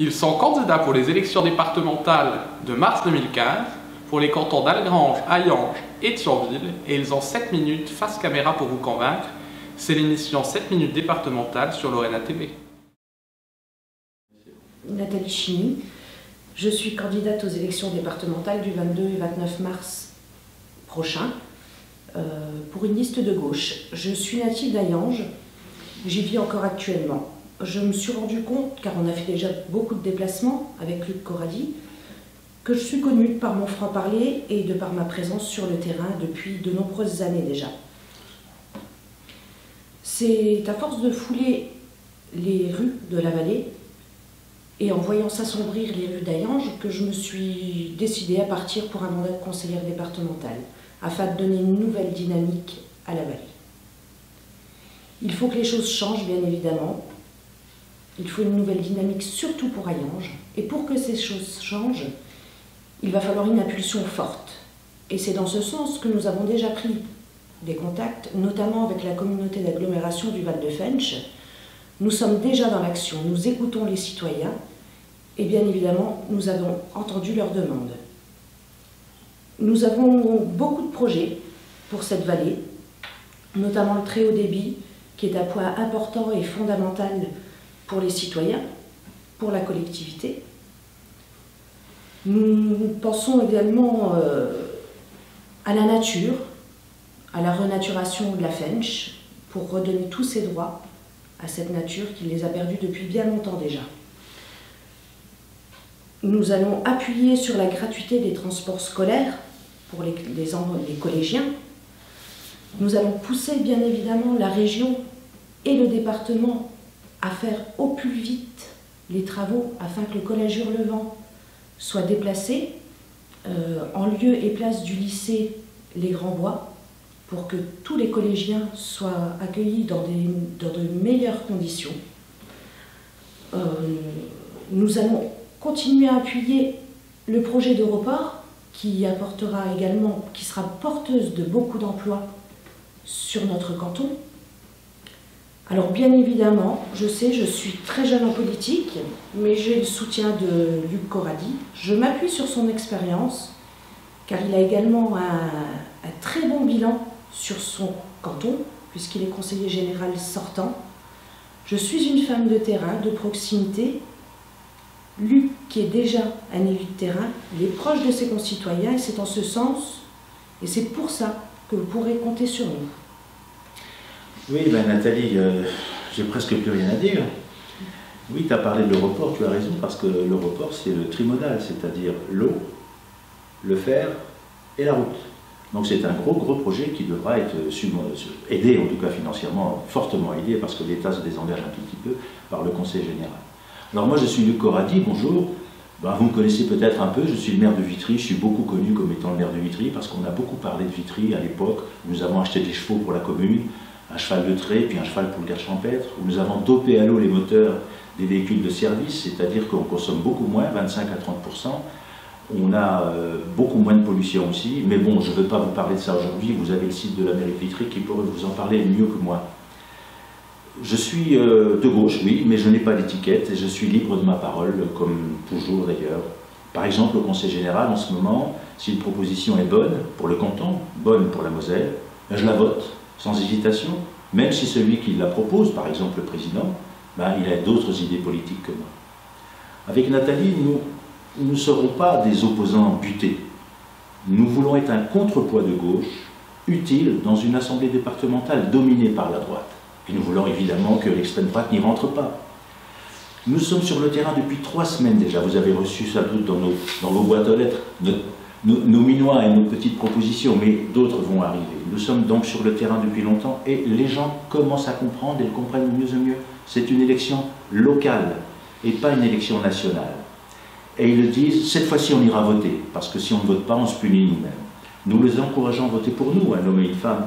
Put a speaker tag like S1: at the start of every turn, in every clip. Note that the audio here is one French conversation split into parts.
S1: Ils sont candidats pour les élections départementales de mars 2015 pour les cantons d'Algrange, Hayange et Thionville et ils ont 7 minutes face caméra pour vous convaincre. C'est l'émission 7 minutes départementale sur Lorena TV.
S2: Nathalie Chiny, je suis candidate aux élections départementales du 22 et 29 mars prochain pour une liste de gauche. Je suis native d'Hayange, j'y vis encore actuellement. Je me suis rendu compte, car on a fait déjà beaucoup de déplacements avec Luc Corradi, que je suis connue par mon franc-parler et de par ma présence sur le terrain depuis de nombreuses années déjà. C'est à force de fouler les rues de la vallée et en voyant s'assombrir les rues d'Hayange que je me suis décidée à partir pour un mandat de conseillère départementale afin de donner une nouvelle dynamique à la vallée. Il faut que les choses changent, bien évidemment. Il faut une nouvelle dynamique, surtout pour Hayange. Et pour que ces choses changent, il va falloir une impulsion forte. Et c'est dans ce sens que nous avons déjà pris des contacts, notamment avec la communauté d'agglomération du Val de Fensch. Nous sommes déjà dans l'action, nous écoutons les citoyens et bien évidemment, nous avons entendu leurs demandes. Nous avons beaucoup de projets pour cette vallée, notamment le très haut débit, qui est un point important et fondamental pour les citoyens, pour la collectivité. Nous pensons également à la nature, à la renaturation de la Fensch, pour redonner tous ses droits à cette nature qui les a perdus depuis bien longtemps déjà. Nous allons appuyer sur la gratuité des transports scolaires pour les collégiens. Nous allons pousser bien évidemment la région et le département à faire au plus vite les travaux afin que le collège Hurlevent soit déplacé en lieu et place du lycée Les Grands Bois pour que tous les collégiens soient accueillis dans de meilleures conditions. Nous allons continuer à appuyer le projet d'Europort qui apportera également, qui sera porteuse de beaucoup d'emplois sur notre canton. Alors bien évidemment, je sais, je suis très jeune en politique, mais j'ai le soutien de Luc Corradi. Je m'appuie sur son expérience, car il a également un très bon bilan sur son canton, puisqu'il est conseiller général sortant. Je suis une femme de terrain, de proximité. Luc, qui est déjà un élu de terrain, il est proche de ses concitoyens, et c'est en ce sens, et c'est pour ça que vous pourrez compter sur nous.
S3: Oui, ben Nathalie, j'ai presque plus rien à dire. Oui, tu as parlé de l'aéroport, tu as raison, parce que l'aéroport, c'est le trimodal, c'est-à-dire l'eau, le fer et la route. Donc c'est un gros projet qui devra être aidé, en tout cas financièrement, fortement aidé, parce que l'État se désengage un tout petit peu par le Conseil général. Alors moi, je suis Luc Corradi, bonjour. Ben, vous me connaissez peut-être un peu, je suis le maire de Vitry, je suis beaucoup connu comme étant le maire de Vitry, parce qu'on a beaucoup parlé de Vitry à l'époque. Nous avons acheté des chevaux pour la commune, un cheval de trait, puis un cheval pour le garde champêtre, où nous avons dopé à l'eau les moteurs des véhicules de service, c'est-à-dire qu'on consomme beaucoup moins, 25 à 30%. On a beaucoup moins de pollution aussi, mais bon, je ne veux pas vous parler de ça aujourd'hui, vous avez le site de la mairie de Vitry qui pourrait vous en parler mieux que moi. Je suis de gauche, oui, mais je n'ai pas d'étiquette et je suis libre de ma parole, comme toujours d'ailleurs. Par exemple, au Conseil général, en ce moment, si une proposition est bonne pour le canton, bonne pour la Moselle, ben je la vote, sans hésitation, même si celui qui la propose, par exemple le président, ben, il a d'autres idées politiques que moi. Avec Nathalie, nous ne serons pas des opposants butés. Nous voulons être un contrepoids de gauche, utile dans une assemblée départementale dominée par la droite. Et nous voulons évidemment que l'extrême droite n'y rentre pas. Nous sommes sur le terrain depuis 3 semaines déjà. Vous avez reçu sans doute dans vos boîtes aux lettres nos minois et nos petites propositions, mais d'autres vont arriver. Nous sommes donc sur le terrain depuis longtemps et les gens commencent à comprendre et le comprennent de mieux en mieux. C'est une élection locale et pas une élection nationale. Et ils le disent, cette fois-ci on ira voter, parce que si on ne vote pas, on se punit nous-mêmes. Nous les encourageons à voter pour nous, un homme et une femme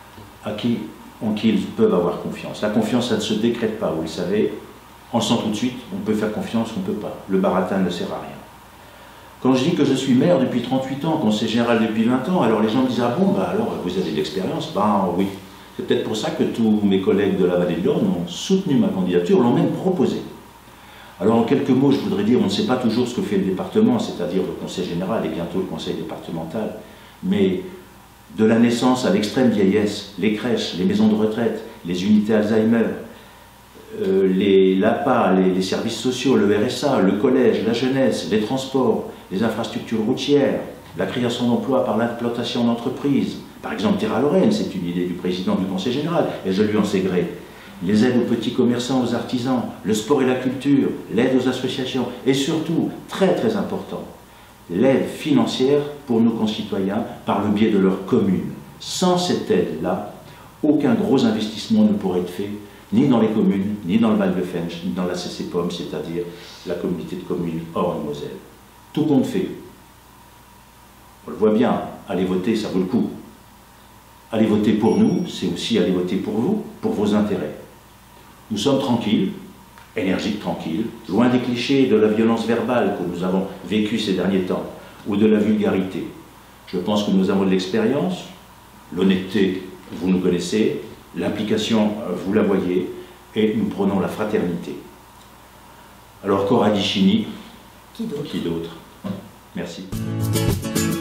S3: en qui ils peuvent avoir confiance. La confiance, ça ne se décrète pas, vous le savez. On le sent tout de suite, on peut faire confiance, on ne peut pas. Le baratin ne sert à rien. Quand je dis que je suis maire depuis 38 ans, conseiller général depuis 20 ans, alors les gens me disent « Ah bon, bah alors vous avez de l'expérience ?» Ben oui. C'est peut-être pour ça que tous mes collègues de la Vallée de l'Orne ont soutenu ma candidature, l'ont même proposée. Alors en quelques mots, je voudrais dire, on ne sait pas toujours ce que fait le département, c'est-à-dire le conseil général et bientôt le conseil départemental, mais de la naissance à l'extrême vieillesse, les crèches, les maisons de retraite, les unités Alzheimer, l'APA, les services sociaux, le RSA, le collège, la jeunesse, les transports, les infrastructures routières, la création d'emplois par l'implantation d'entreprises. Par exemple, Terra Lorraine, c'est une idée du président du conseil général, et je lui en sais gré. Les aides aux petits commerçants, aux artisans, le sport et la culture, l'aide aux associations, et surtout, très très important, l'aide financière pour nos concitoyens par le biais de leur commune. Sans cette aide-là, aucun gros investissement ne pourrait être fait, ni dans les communes, ni dans le Val de Fensch, ni dans la CCPOM, c'est-à-dire la communauté de communes Orne-Moselle. Tout compte fait. On le voit bien, aller voter, ça vaut le coup. Aller voter pour nous, c'est aussi aller voter pour vous, pour vos intérêts. Nous sommes tranquilles, énergiques tranquilles, loin des clichés de la violence verbale que nous avons vécue ces derniers temps, ou de la vulgarité. Je pense que nous avons de l'expérience, l'honnêteté, vous nous connaissez, l'implication, vous la voyez, et nous prenons la fraternité. Alors, Cora Guichini,
S2: qui d'autre?
S3: Merci.